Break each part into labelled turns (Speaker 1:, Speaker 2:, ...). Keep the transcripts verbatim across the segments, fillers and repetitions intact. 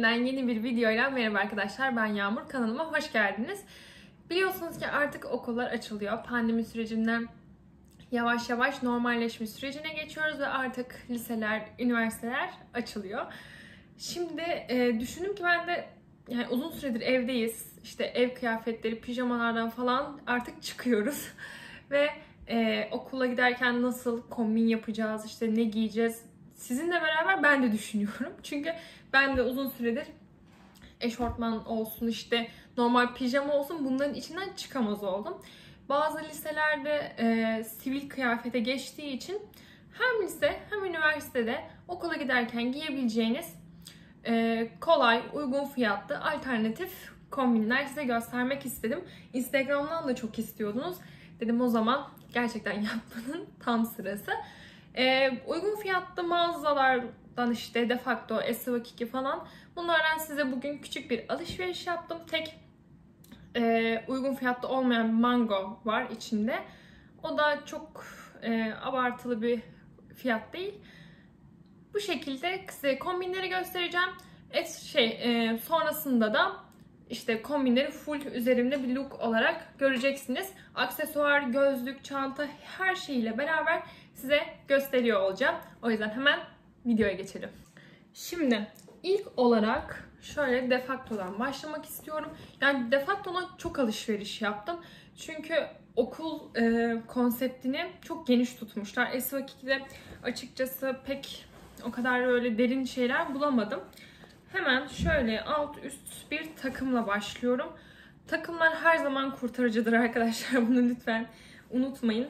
Speaker 1: Eğitimden yeni bir videoyla merhaba arkadaşlar, ben Yağmur, kanalıma hoş geldiniz. Biliyorsunuz ki artık okullar açılıyor. Pandemi sürecinden yavaş yavaş normalleşme sürecine geçiyoruz ve artık liseler, üniversiteler açılıyor. Şimdi e, düşündüm ki ben de yani uzun süredir evdeyiz. İşte ev kıyafetleri, pijamalardan falan artık çıkıyoruz. Ve e, okula giderken nasıl kombin yapacağız, işte ne giyeceğiz, sizinle beraber ben de düşünüyorum. Çünkü ben de uzun süredir eşortman olsun, işte normal pijama olsun, bunların içinden çıkamaz oldum. Bazı liselerde e, sivil kıyafete geçtiği için hem lise hem üniversitede okula giderken giyebileceğiniz e, kolay, uygun fiyatlı alternatif kombinler size göstermek istedim. Instagram'dan da çok istiyordunuz. Dedim o zaman gerçekten yapmanın tam sırası. E, uygun fiyatlı mağazalardan işte Defacto, S V iki falan, bunlardan size bugün küçük bir alışveriş yaptım. Tek e, uygun fiyatlı olmayan Mango var içinde. O da çok e, abartılı bir fiyat değil. Bu şekilde size kombinleri göstereceğim. Et, şey e, sonrasında da işte kombinleri full üzerimde bir look olarak göreceksiniz. Aksesuar, gözlük, çanta, her şeyiyle beraber size gösteriyor olacağım. O yüzden hemen videoya geçelim. Şimdi ilk olarak şöyle Defacto'dan başlamak istiyorum. Yani Defacto'na çok alışveriş yaptım. Çünkü okul e, konseptini çok geniş tutmuşlar. S V iki'de açıkçası pek o kadar öyle derin şeyler bulamadım. Hemen şöyle alt üst bir takımla başlıyorum. Takımlar her zaman kurtarıcıdır arkadaşlar. Bunu lütfen unutmayın.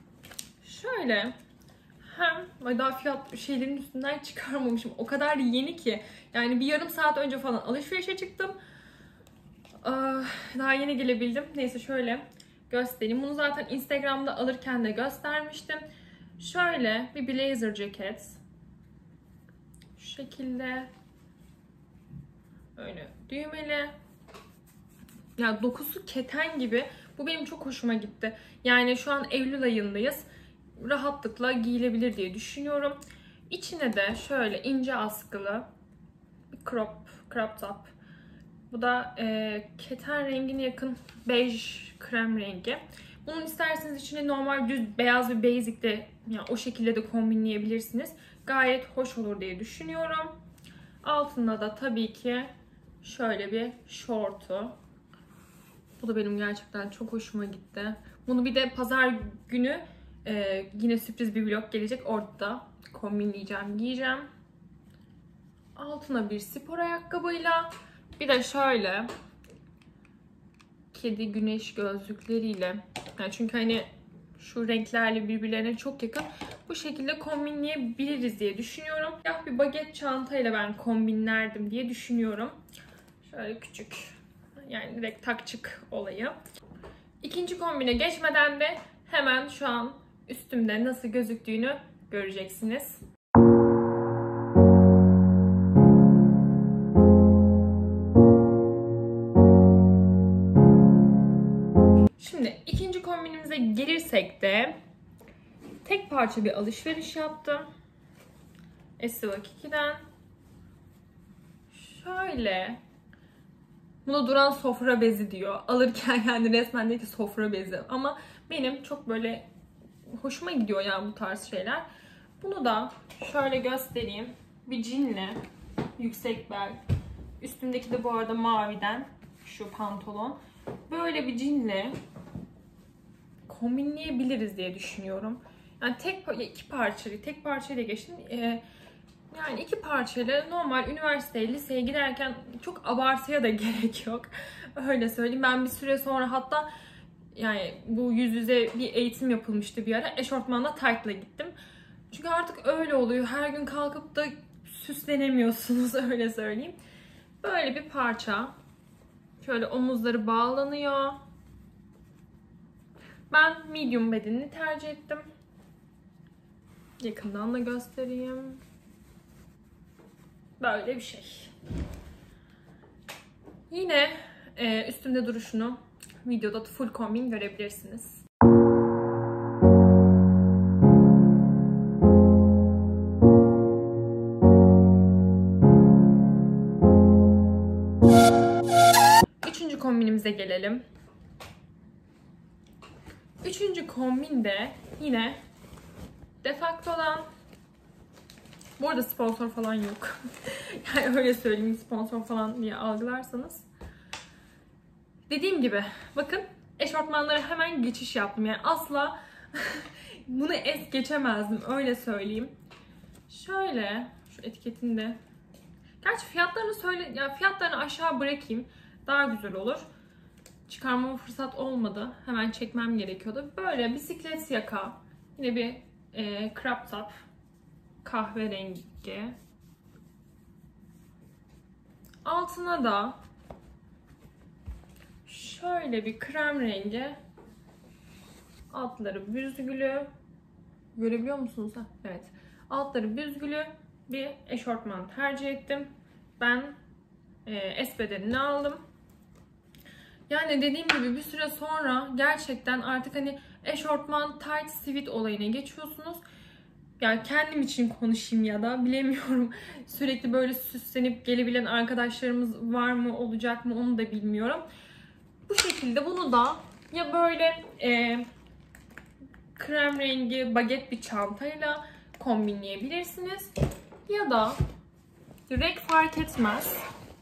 Speaker 1: Şöyle hem daha fiyat şeylerin üstünden çıkarmamışım. O kadar yeni ki. Yani bir yarım saat önce falan alışverişe çıktım. Daha yeni gelebildim. Neyse şöyle göstereyim. Bunu zaten Instagram'da alırken de göstermiştim. Şöyle bir blazer ceket. Şu şekilde. Öyle düğmeli. Ya dokusu keten gibi. Bu benim çok hoşuma gitti. Yani şu an Eylül ayındayız. Rahatlıkla giyilebilir diye düşünüyorum. İçine de şöyle ince askılı bir crop, crop top. Bu da e, keten rengine yakın bej krem rengi. Bunun isterseniz içine normal düz beyaz bir basic de, yani o şekilde de kombinleyebilirsiniz. Gayet hoş olur diye düşünüyorum. Altında da tabii ki şöyle bir şortu. Bu da benim gerçekten çok hoşuma gitti. Bunu bir de pazar günü e, yine sürpriz bir vlog gelecek. Orada kombinleyeceğim, giyeceğim. Altına bir spor ayakkabıyla, bir de şöyle kedi güneş gözlükleriyle. Yani çünkü hani şu renklerle birbirlerine çok yakın. Bu şekilde kombinleyebiliriz diye düşünüyorum. Ya bir baget çantayla ben kombinlerdim diye düşünüyorum. Şöyle küçük, yani direkt takçık olayı. İkinci kombine geçmeden de hemen şu an üstümde nasıl gözüktüğünü göreceksiniz. Şimdi ikinci kombinimize gelirsek de tek parça bir alışveriş yaptım. S V iki'den. Şöyle. Buna duran sofra bezi diyor. Alırken yani resmen değil ki sofra bezi. Ama benim çok böyle hoşuma gidiyor yani bu tarz şeyler. Bunu da şöyle göstereyim. Bir jeanle, yüksek bel. Üstündeki de bu arada maviden şu pantolon. Böyle bir jeanle kombinleyebiliriz diye düşünüyorum. Yani tek iki parçayı, tek parçayla geçtim. Ee, Yani iki parçayla normal üniversiteye, liseye giderken çok abartıya da gerek yok. Öyle söyleyeyim. Ben bir süre sonra hatta yani bu yüz yüze bir eğitim yapılmıştı bir ara. Eşortmanla taytla gittim. Çünkü artık öyle oluyor. Her gün kalkıp da süslenemiyorsunuz, öyle söyleyeyim. Böyle bir parça. Şöyle omuzları bağlanıyor. Ben medium bedenini tercih ettim. Yakından da göstereyim. Böyle bir şey. Yine e, üstümde duruşunu videoda full kombin görebilirsiniz. kombinimize gelelim. Üçüncü kombin de yine Defacto'dan. Bu arada sponsor falan yok. Yani öyle söyleyeyim, sponsor falan diye algılarsanız. Dediğim gibi bakın, eşortmanlara hemen geçiş yaptım. Yani asla bunu es geçemezdim, öyle söyleyeyim. Şöyle şu etiketini de, gerçi fiyatlarını söyle, ya fiyatlarını aşağı bırakayım, daha güzel olur. Çıkarmama fırsat olmadı. Hemen çekmem gerekiyordu. Böyle bisiklet yaka. Yine bir e, crop top. Kahverengi. Altına da şöyle bir krem rengi. Altları büzgülü. Görebiliyor musunuz? Evet. Altları büzgülü bir eşortman tercih ettim. Ben e, S bedenini aldım. Yani dediğim gibi bir süre sonra gerçekten artık hani eşortman, tight, sweat olayına geçiyorsunuz. Yani kendim için konuşayım ya da bilemiyorum. Sürekli böyle süslenip gelebilen arkadaşlarımız var mı, olacak mı onu da bilmiyorum. Bu şekilde bunu da ya böyle e, krem rengi baget bir çantayla kombinleyebilirsiniz. Ya da renk fark etmez.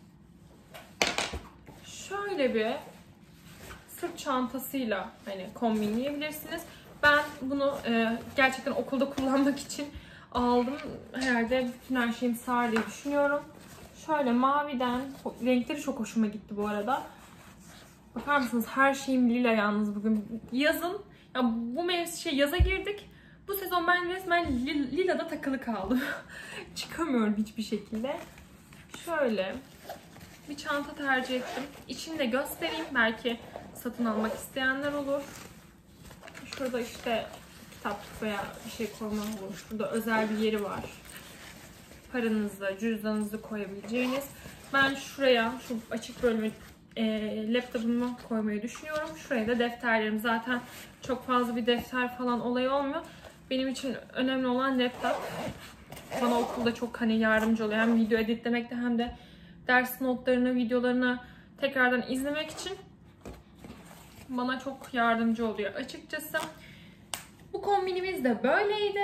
Speaker 1: Şöyle bir sırt çantasıyla hani kombinleyebilirsiniz. Ben bunu e, gerçekten okulda kullanmak için aldım. Herhalde bütün her şeyim sığar diye düşünüyorum. Şöyle maviden, renkleri çok hoşuma gitti bu arada. Bakar mısınız, her şeyim lila yalnız bugün. Yazın, ya bu mevsim şey yaza girdik. Bu sezon ben resmen lilada takılı kaldım. Çıkamıyorum hiçbir şekilde. Şöyle bir çanta tercih ettim. İçini de göstereyim. Belki satın almak isteyenler olur. Şurada işte kitaplık veya bir şey koyma olur. Şurada özel bir yeri var. Paranızı, cüzdanınızı koyabileceğiniz. Ben şuraya, şu açık bölümü e, laptopumu koymayı düşünüyorum. Şuraya da defterlerim. Zaten çok fazla bir defter falan olayı olmuyor. Benim için önemli olan laptop. Bana okulda çok hani yardımcı oluyor. Hem video editlemekte hem de ders notlarını, videolarını tekrardan izlemek için bana çok yardımcı oluyor açıkçası. Bu kombinimiz de böyleydi.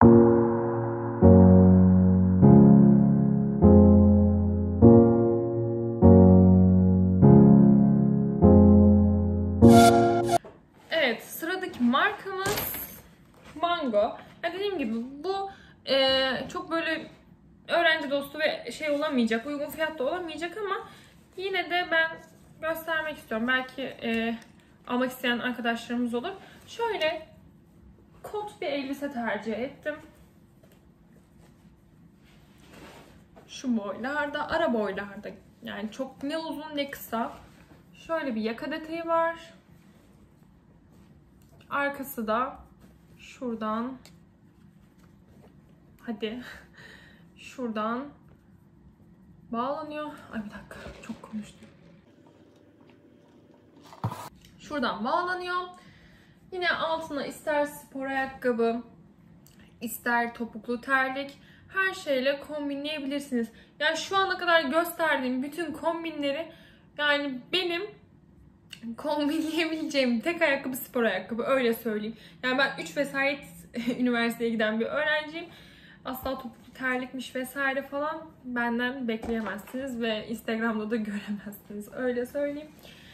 Speaker 1: Evet, sıradaki markamız Mango. Ya dediğim gibi bu e, çok böyle öğrenci dostu ve şey olamayacak, uygun fiyatta olamayacak ama yine de ben göstermek istiyorum. Belki e, almak isteyen arkadaşlarımız olur. Şöyle kot bir elbise tercih ettim. Şu boylarda, ara boylarda. Yani çok ne uzun ne kısa. Şöyle bir yaka detayı var. Arkası da şuradan, hadi şuradan bağlanıyor. Ay bir dakika, çok konuştum. Şuradan bağlanıyor. Yine altına ister spor ayakkabı, ister topuklu terlik, her şeyle kombinleyebilirsiniz. Yani şu ana kadar gösterdiğim bütün kombinleri, yani benim kombinleyebileceğim tek ayakkabı spor ayakkabı, öyle söyleyeyim. Yani ben üç vesayet üniversiteye giden bir öğrenciyim. Asla topuklu terlikmiş vesaire falan benden bekleyemezsiniz ve Instagram'da da göremezsiniz, öyle söyleyeyim.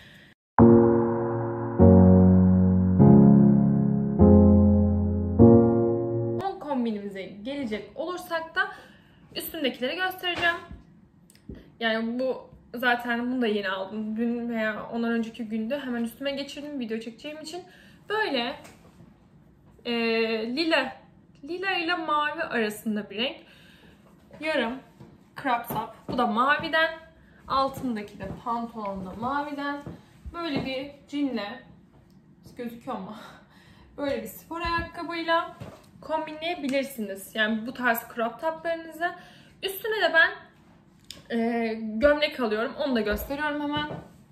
Speaker 1: Son kombinimize gelecek olursak da üstündekileri göstereceğim. Yani bu zaten bunu da yeni aldım. Dün veya ondan önceki günde hemen üstüme geçirdim video çekeceğim için. Böyle e, lila lila ile mavi arasında bir renk. Yarım crop top. Bu da maviden. Altındaki de pantolon da maviden. Böyle bir jeanle, gözüküyor mu? Böyle bir spor ayakkabıyla kombinleyebilirsiniz. Yani bu tarz crop toplarınızı. Üstüne de ben e, gömlek alıyorum. Onu da gösteriyorum hemen.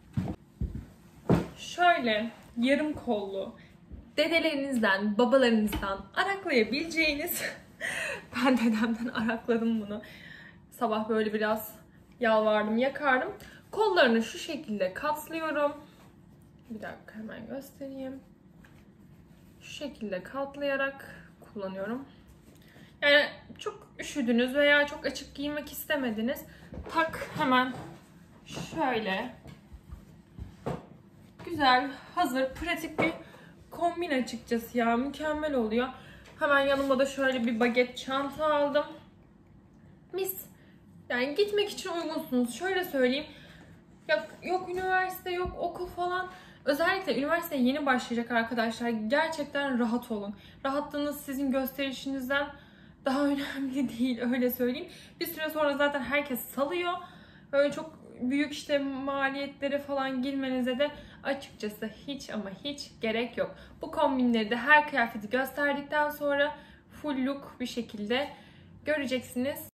Speaker 1: Şöyle yarım kollu, dedelerinizden, babalarınızdan araklayabileceğiniz ben dedemden arakladım bunu. Sabah böyle biraz yalvardım, yakardım. Kollarını şu şekilde katlıyorum. Bir dakika hemen göstereyim. Şu şekilde katlayarak kullanıyorum. Yani çok üşüdünüz veya çok açık giymek istemediniz. Tak hemen şöyle. Güzel, hazır, pratik bir kombin açıkçası ya. Mükemmel oluyor. Hemen yanıma da şöyle bir baget çanta aldım. Mis. Yani gitmek için uygunsunuz. Şöyle söyleyeyim. Yok, yok üniversite, yok okul falan. Özellikle üniversiteye yeni başlayacak arkadaşlar. Gerçekten rahat olun. Rahatlığınız sizin gösterişinizden daha önemli değil, öyle söyleyeyim. Bir süre sonra zaten herkes salıyor. Böyle çok büyük işte maliyetlere falan girmenize de açıkçası hiç ama hiç gerek yok. Bu kombinleri de her kıyafeti gösterdikten sonra full look bir şekilde göreceksiniz.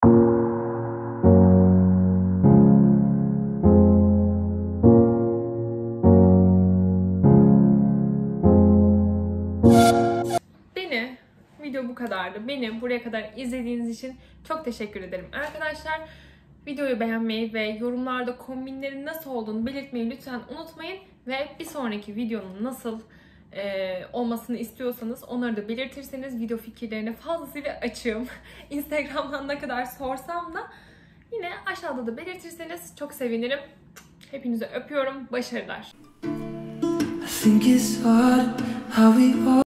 Speaker 1: Beni, video bu kadardı. Beni buraya kadar izlediğiniz için çok teşekkür ederim arkadaşlar. Videoyu beğenmeyi ve yorumlarda kombinlerin nasıl olduğunu belirtmeyi lütfen unutmayın. Ve bir sonraki videonun nasıl e, olmasını istiyorsanız onları da belirtirseniz video fikirlerine fazlasıyla açığım. Instagram'dan ne kadar sorsam da yine aşağıda da belirtirseniz çok sevinirim. Hepinizi öpüyorum. Başarılar.